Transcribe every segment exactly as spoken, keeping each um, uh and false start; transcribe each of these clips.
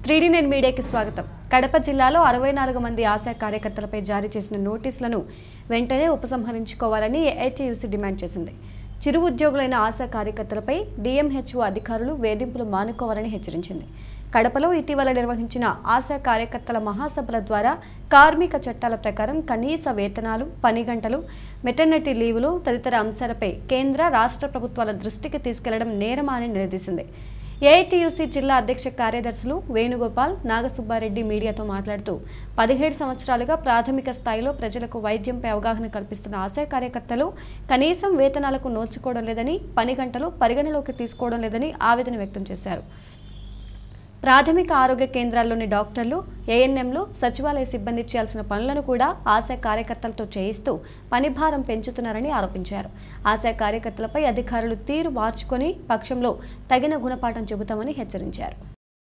Three D nine మీడియాకి స్వాగతం. కడప జిల్లాలో అరవై నాలుగు మంది ఆశా కార్యకర్తలపై జారీ చేసిన నోటీసులను వెంటనే ఉపసంహరించుకోవాలని ఏఐటీయూసీ డిమాండ్ చేసింది. చిరు ఉద్యోగులైన ఆశా కార్యకర్తలపై డిఎంహెచ్ఓ అధికారులు వేధింపులు మానుకోవాలని హెచ్చరించింది. కడపలో ఇటీవల నిర్వహించిన ఆశా కార్యకర్తల మహాసభల ద్వారా కార్మిక చట్టాల ప్రకారం కనీస వేతనాలు, పని గంటలు, మెటర్నిటీ లీవులు తదితర అంశాలపై కేంద్ర, రాష్ట్ర ప్రభుత్వాల దృష్టికి తీసుకెళ్లడం నేరమా అని నిలదీసింది. ఏఐటీయూసీ జిల్లా అధ్యక్ష కార్యదర్శులు వేణుగోపాల్, నాగసుబ్బారెడ్డి మీడియాతో మాట్లాడుతూ పదిహేడు సంవత్సరాలుగా ప్రాథమిక స్థాయిలో ప్రజలకు వైద్యంపై అవగాహన కల్పిస్తున్న ఆశా కార్యకర్తలు కనీసం వేతనాలకు నోచుకోవడం లేదని, పని గంటలు పరిగణలోకి తీసుకోవడం లేదని ఆవేదన వ్యక్తం చేశారు. ప్రాథమిక ఆరోగ్య కేంద్రాల్లోని డాక్టర్లు, ఏఎన్ఎంలు, సచివాలయ సిబ్బంది చేయాల్సిన పనులను కూడా ఆశా కార్యకర్తలతో చేయిస్తూ పనిభారం పెంచుతున్నారని ఆరోపించారు. ఆశా కార్యకర్తలపై అధికారులు తీరు మార్చుకొని పక్షంలో తగిన గుణపాఠం చెబుతామని హెచ్చరించారు.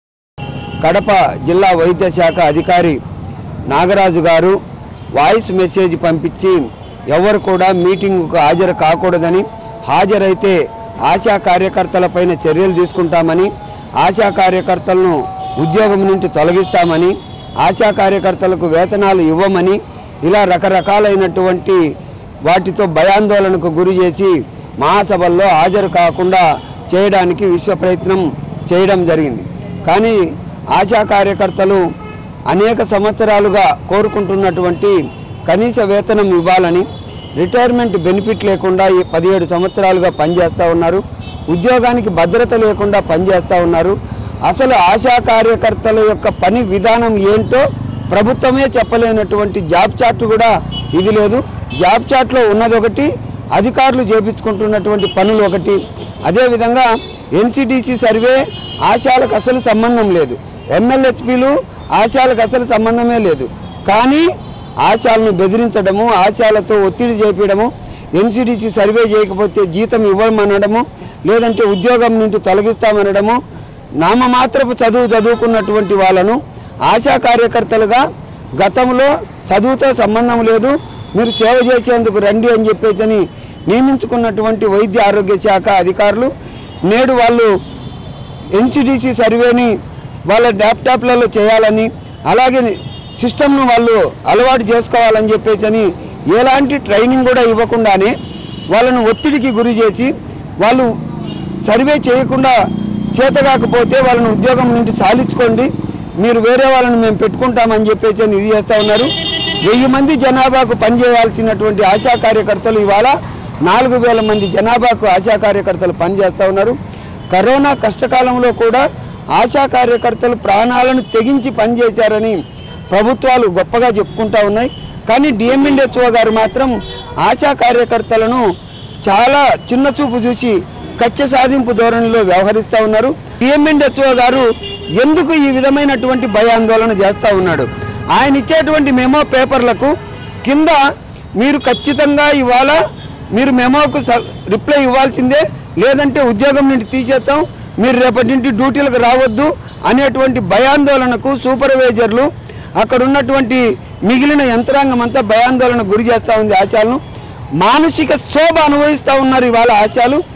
కడప జిల్లా వైద్య శాఖ అధికారి నాగరాజు గారు వాయిస్ మెసేజ్ పంపించి ఎవరు కూడా మీటింగుకు హాజరు కాకూడదని, హాజరైతే ఆశా కార్యకర్తలపైన చర్యలు తీసుకుంటామని, ఆశా కార్యకర్తలను ఉద్యోగం నుండి తొలగిస్తామని, ఆశా కార్యకర్తలకు వేతనాలు ఇవ్వమని, ఇలా రకరకాలైనటువంటి వాటితో భయాందోళనకు గురి చేసి మహాసభల్లో హాజరు కాకుండా చేయడానికి విశ్వ ప్రయత్నం చేయడం జరిగింది. కానీ ఆశా కార్యకర్తలు అనేక సంవత్సరాలుగా కోరుకుంటున్నటువంటి కనీస వేతనం ఇవ్వాలని, రిటైర్మెంట్ బెనిఫిట్ లేకుండా ఈ పదిహేడు సంవత్సరాలుగా పనిచేస్తూ ఉన్నారు. ఉద్యోగానికి భద్రత లేకుండా పనిచేస్తూ ఉన్నారు. అసలు ఆశా కార్యకర్తల యొక్క పని విధానం ఏంటో ప్రభుత్వమే చెప్పలేనటువంటి జాబ్ చార్ట్ కూడా ఇది లేదు. జాబ్ చార్ట్లో ఉన్నది ఒకటి, అధికారులు చేపించుకుంటున్నటువంటి పనులు ఒకటి. అదేవిధంగా ఎన్సిడిసి సర్వే ఆశాలకు అసలు సంబంధం లేదు, ఎంఎల్హెచ్పీలు ఆశాలకు అసలు సంబంధమే లేదు. కానీ ఆశాలను బెదిరించడము, ఆశాలతో ఒత్తిడి చేపించడము, ఎన్సిడిసి సర్వే చేయకపోతే జీతం ఇవ్వమనడము, లేదంటే ఉద్యోగం నుండి తొలగిస్తామనడము, నామమాత్రపు చదువు చదువుకున్నటువంటి వాళ్ళను ఆశా కార్యకర్తలుగా గతంలో చదువుతో సంబంధం లేదు, మీరు సేవ చేసేందుకు రండి అని చెప్పేసి నియమించుకున్నటువంటి వైద్య ఆరోగ్య శాఖ అధికారులు నేడు వాళ్ళు ఎన్సిడిసి సర్వేని వాళ్ళ ల్యాప్టాప్లలో చేయాలని, అలాగే సిస్టమ్ను వాళ్ళు అలవాటు చేసుకోవాలని చెప్పేసి ఎలాంటి ట్రైనింగ్ కూడా ఇవ్వకుండానే వాళ్ళను ఒత్తిడికి గురి చేసి వాళ్ళు సర్వే చేయకుండా చేతగాకపోతే వాళ్ళని ఉద్యోగం నుండి సాలించుకోండి, మీరు వేరే వాళ్ళని మేము పెట్టుకుంటామని చెప్పేసి ఇది చేస్తూ ఉన్నారు. వెయ్యి మంది జనాభాకు పనిచేయాల్సినటువంటి ఆశా కార్యకర్తలు ఇవాళ నాలుగు వేల మంది జనాభాకు ఆశా కార్యకర్తలు పనిచేస్తూ ఉన్నారు. కరోనా కష్టకాలంలో కూడా ఆశా కార్యకర్తలు ప్రాణాలను తెగించి పనిచేశారని ప్రభుత్వాలు గొప్పగా చెప్పుకుంటూ ఉన్నాయి. కానీ డిఎంఎన్హెచ్ఓ గారు మాత్రం ఆశా కార్యకర్తలను చాలా చిన్న చూపు చూసి కక్ష సాధింపు ధోరణిలో వ్యవహరిస్తూ ఉన్నారు. డిఎంఎన్హెచ్ఓ గారు ఎందుకు ఈ విధమైనటువంటి భయాందోళన చేస్తూ ఉన్నాడు? ఆయన ఇచ్చేటువంటి మెమో పేపర్లకు కింద మీరు ఖచ్చితంగా ఇవాళ మీరు మెమోకు రిప్లై ఇవ్వాల్సిందే, లేదంటే ఉద్యోగం నుండి తీసేస్తాం, మీరు రేపటి నుండి డ్యూటీలకు రావద్దు అనేటువంటి భయాందోళనకు సూపర్వైజర్లు, అక్కడ ఉన్నటువంటి మిగిలిన యంత్రాంగం అంతా భయాందోళన గురి చేస్తూ ఉంది. ఆశాలను మానసిక శోభ అనుభవిస్తూ ఉన్నారు ఇవాళ ఆశాలు.